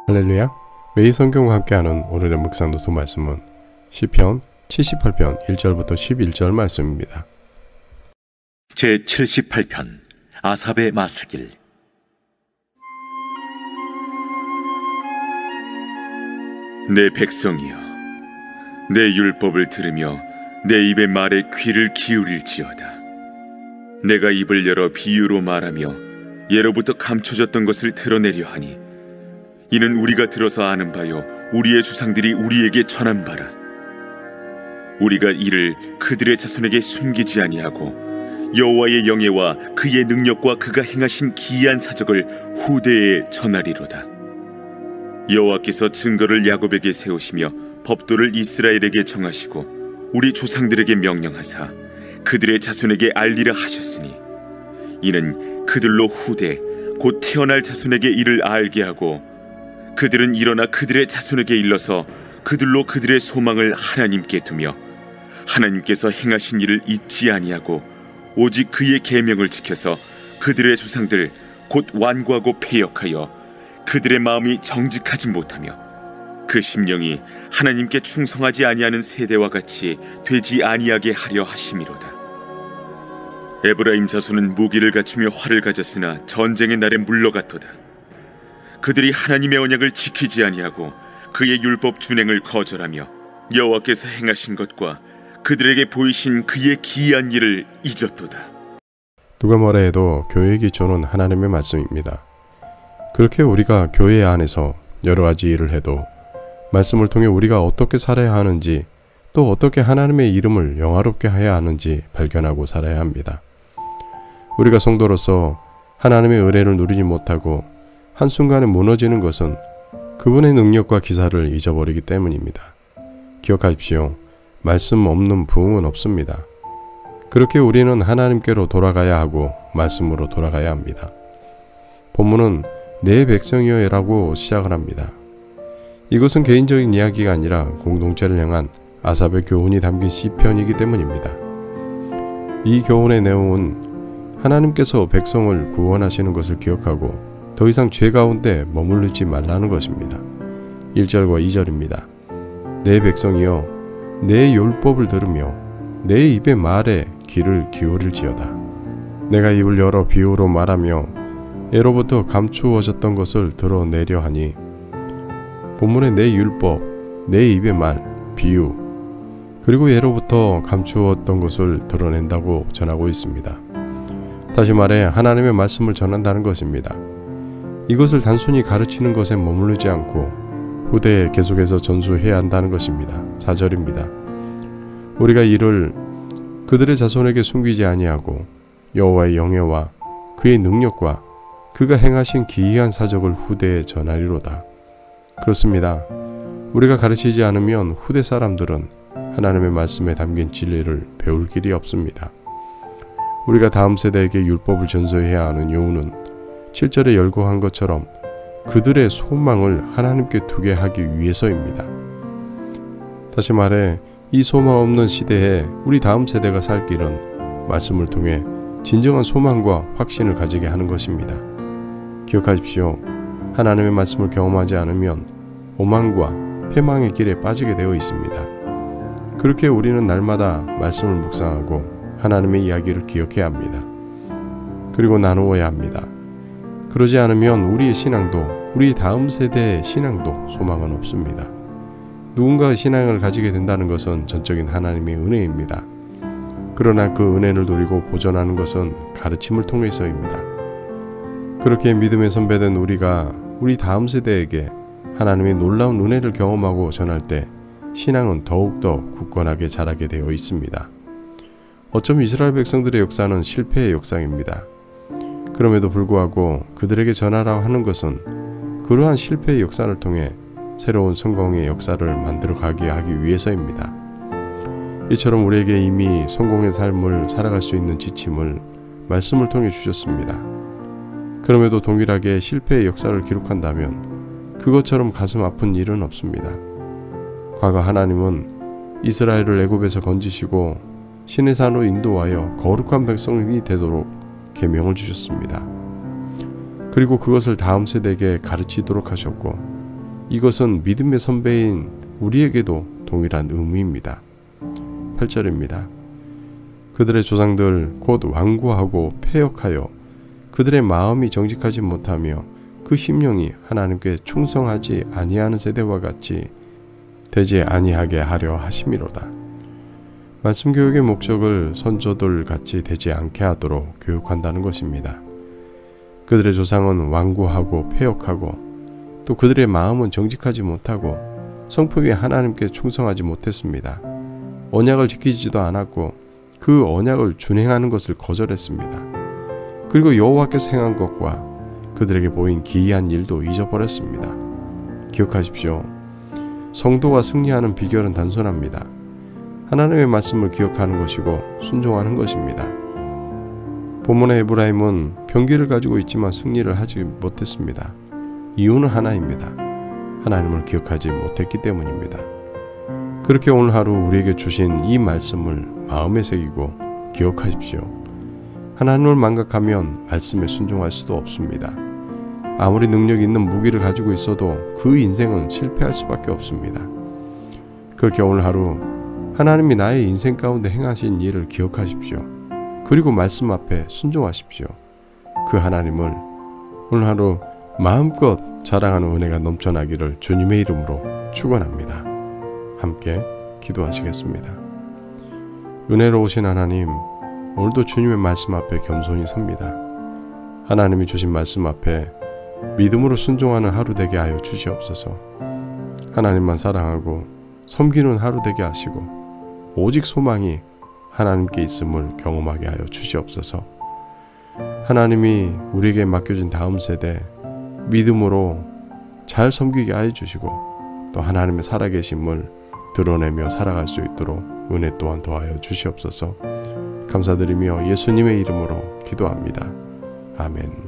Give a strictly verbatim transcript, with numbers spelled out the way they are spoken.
할렐루야. 매일 성경과 함께하는 오늘의 묵상 노트 말씀은 시편 칠십팔 편 일 절부터 십일 절 말씀입니다. 제칠십팔 편 아삽의 마스길. 내 백성이여, 내 율법을 들으며 내 입의 말에 귀를 기울일지어다. 내가 입을 열어 비유로 말하며 예로부터 감춰졌던 것을 드러내려 하니 이는 우리가 들어서 아는 바요 우리의 조상들이 우리에게 전한 바라. 우리가 이를 그들의 자손에게 숨기지 아니하고 여호와의 영예와 그의 능력과 그가 행하신 기이한 사적을 후대에 전하리로다. 여호와께서 증거를 야곱에게 세우시며 법도를 이스라엘에게 정하시고 우리 조상들에게 명령하사 그들의 자손에게 알리라 하셨으니 이는 그들로 후대 곧 태어날 자손에게 이를 알게 하고 그들은 일어나 그들의 자손에게 일러서 그들로 그들의 소망을 하나님께 두며 하나님께서 행하신 일을 잊지 아니하고 오직 그의 계명을 지켜서 그들의 조상들 곧 완고하고 패역하여 그들의 마음이 정직하지 못하며 그 심령이 하나님께 충성하지 아니하는 세대와 같이 되지 아니하게 하려 하심이로다. 에브라임 자손은 무기를 갖추며 활을 가졌으나 전쟁의 날에 물러갔도다. 그들이 하나님의 언약을 지키지 아니하고 그의 율법 준행을 거절하며 여호와께서 행하신 것과 그들에게 보이신 그의 기이한 일을 잊었도다. 누가 뭐라 해도 교회의 기초는 하나님의 말씀입니다. 그렇게 우리가 교회 안에서 여러 가지 일을 해도 말씀을 통해 우리가 어떻게 살아야 하는지, 또 어떻게 하나님의 이름을 영화롭게 해야 하는지 발견하고 살아야 합니다. 우리가 성도로서 하나님의 은혜를 누리지 못하고 한순간에 무너지는 것은 그분의 능력과 기사를 잊어버리기 때문입니다. 기억하십시오. 말씀 없는 부흥은 없습니다. 그렇게 우리는 하나님께로 돌아가야 하고 말씀으로 돌아가야 합니다. 본문은 내 백성이여 라고 시작을 합니다. 이것은 개인적인 이야기가 아니라 공동체를 향한 아삽의 교훈이 담긴 시편이기 때문입니다. 이 교훈의 내용은 하나님께서 백성을 구원하시는 것을 기억하고 더 이상 죄 가운데 머무르지 말라는 것입니다. 일 절과 이 절입니다. 내 백성이여, 내 율법을 들으며 내 입의 말에 귀를 기울일지어다. 내가 입을 열어 비유로 말하며 예로부터 감추어졌던 것을 드러내려 하니, 본문의 내 율법, 내 입의 말, 비유, 그리고 예로부터 감추었던 것을 드러낸다고 전하고 있습니다. 다시 말해 하나님의 말씀을 전한다는 것입니다. 이것을 단순히 가르치는 것에 머무르지 않고 후대에 계속해서 전수해야 한다는 것입니다. 사 절입니다. 우리가 이를 그들의 자손에게 숨기지 아니하고 여호와의 영예와 그의 능력과 그가 행하신 기이한 사적을 후대에 전하리로다. 그렇습니다. 우리가 가르치지 않으면 후대 사람들은 하나님의 말씀에 담긴 진리를 배울 길이 없습니다. 우리가 다음 세대에게 율법을 전수해야 하는 이유는 칠 절에 열거한 것처럼 그들의 소망을 하나님께 두게 하기 위해서입니다. 다시 말해 이 소망 없는 시대에 우리 다음 세대가 살 길은 말씀을 통해 진정한 소망과 확신을 가지게 하는 것입니다. 기억하십시오. 하나님의 말씀을 경험하지 않으면 오만과 패망의 길에 빠지게 되어 있습니다. 그렇게 우리는 날마다 말씀을 묵상하고 하나님의 이야기를 기억해야 합니다. 그리고 나누어야 합니다. 그러지 않으면 우리의 신앙도, 우리 다음 세대의 신앙도 소망은 없습니다. 누군가의 신앙을 가지게 된다는 것은 전적인 하나님의 은혜입니다. 그러나 그 은혜를 누리고 보존하는 것은 가르침을 통해서입니다. 그렇게 믿음의 선배된 우리가 우리 다음 세대에게 하나님의 놀라운 은혜를 경험하고 전할 때 신앙은 더욱더 굳건하게 자라게 되어 있습니다. 어쩜 이스라엘 백성들의 역사는 실패의 역사입니다. 그럼에도 불구하고 그들에게 전하라고 하는 것은 그러한 실패의 역사를 통해 새로운 성공의 역사를 만들어 가게 하기 위해서입니다. 이처럼 우리에게 이미 성공의 삶을 살아갈 수 있는 지침을 말씀을 통해 주셨습니다. 그럼에도 동일하게 실패의 역사를 기록한다면 그것처럼 가슴 아픈 일은 없습니다. 과거 하나님은 이스라엘을 애굽에서 건지시고 시내산으로 인도하여 거룩한 백성이 되도록 계명을 주셨습니다. 그리고 그것을 다음 세대에게 가르치도록 하셨고 이것은 믿음의 선배인 우리에게도 동일한 의미입니다. 팔 절입니다. 그들의 조상들 곧 완고하고 패역하여 그들의 마음이 정직하지 못하며 그 심령이 하나님께 충성하지 아니하는 세대와 같이 되지 아니하게 하려 하심이로다. 말씀 교육의 목적을 선조들 같이 되지 않게 하도록 교육한다는 것입니다. 그들의 조상은 완고하고 패역하고 또 그들의 마음은 정직하지 못하고 성품이 하나님께 충성하지 못했습니다. 언약을 지키지도 않았고 그 언약을 준행하는 것을 거절했습니다. 그리고 여호와께서 행한 것과 그들에게 보인 기이한 일도 잊어버렸습니다. 기억하십시오. 성도가 승리하는 비결은 단순합니다. 하나님의 말씀을 기억하는 것이고 순종하는 것입니다. 본문의 에브라임은 병기를 가지고 있지만 승리를 하지 못했습니다. 이유는 하나입니다. 하나님을 기억하지 못했기 때문입니다. 그렇게 오늘 하루 우리에게 주신 이 말씀을 마음에 새기고 기억하십시오. 하나님을 망각하면 말씀에 순종할 수도 없습니다. 아무리 능력 있는 무기를 가지고 있어도 그 인생은 실패할 수밖에 없습니다. 그렇게 오늘 하루 하나님이 나의 인생 가운데 행하신 일을 기억하십시오. 그리고 말씀 앞에 순종하십시오. 그 하나님을 오늘 하루 마음껏 자랑하는 은혜가 넘쳐나기를 주님의 이름으로 축원합니다. 함께 기도하시겠습니다. 은혜로우신 하나님, 오늘도 주님의 말씀 앞에 겸손히 섭니다. 하나님이 주신 말씀 앞에 믿음으로 순종하는 하루 되게 하여 주시옵소서. 하나님만 사랑하고 섬기는 하루 되게 하시고 오직 소망이 하나님께 있음을 경험하게 하여 주시옵소서. 하나님이 우리에게 맡겨진 다음 세대 믿음으로 잘 섬기게 하여 주시고 또 하나님의 살아계심을 드러내며 살아갈 수 있도록 은혜 또한 더하여 주시옵소서. 감사드리며 예수님의 이름으로 기도합니다. 아멘.